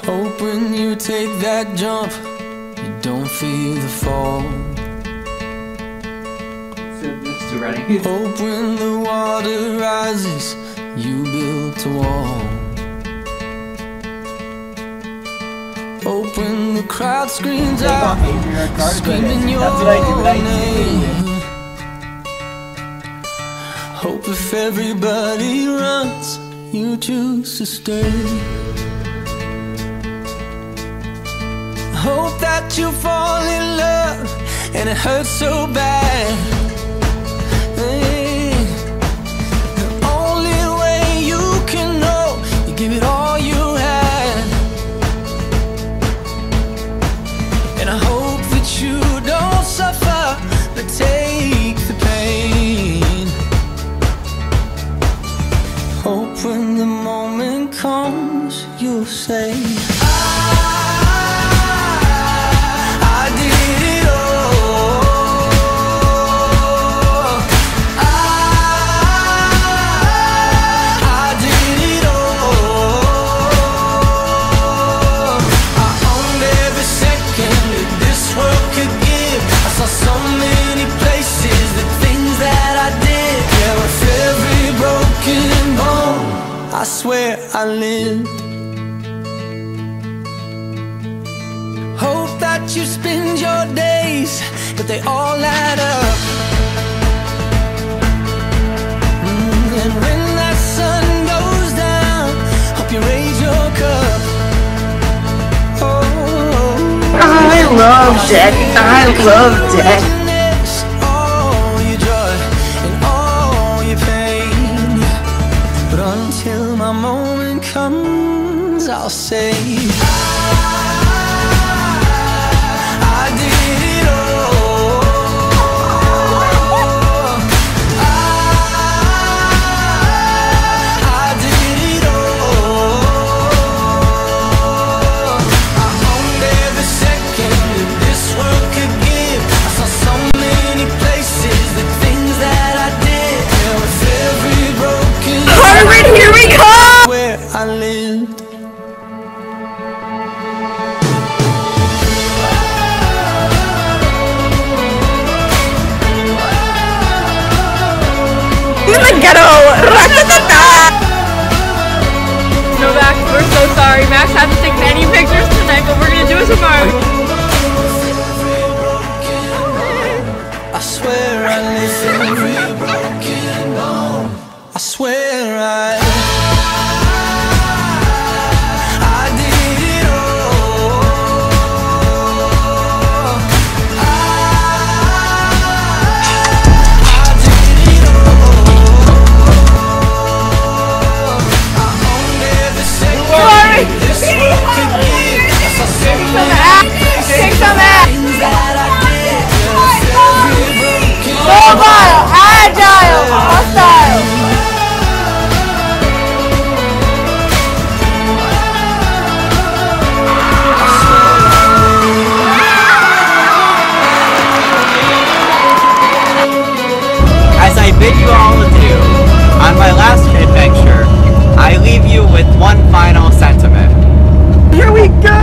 Hope when you take that jump, you don't feel the fall. Hope when the water rises, you built a wall. Hope when the crowd screams out, screaming your name. Hope if everybody runs, you choose to stay. Hope that you fall in love and it hurts so bad. Hey, the only way you can know, you give it all you had. And I hope that you don't suffer, but take the pain. Hope when the moment comes, you'll say, I swear I lived. Hope that you spend your days, but they all add up. And when that sun goes down, hope you raise your cup. Oh, I love Jack. I love Jack. Until my moment comes, I'll say, I did it all. I did it all. I owned every second that this world could give. I saw so many places, the things that I did. There was every broken. Here we go! Where I lived. In the ghetto! No, Max, we're so sorry. Max hasn't taken any pictures tonight, but we're gonna do it tomorrow. I swear I lived every broken bone. I swear I did it all. I did it all. I owned every second this world could give. I saw so many things that I did. Every broken Mobile, agile, hostile. As I bid you all adieu, on my last adventure, I leave you with one final sentiment. Here we go!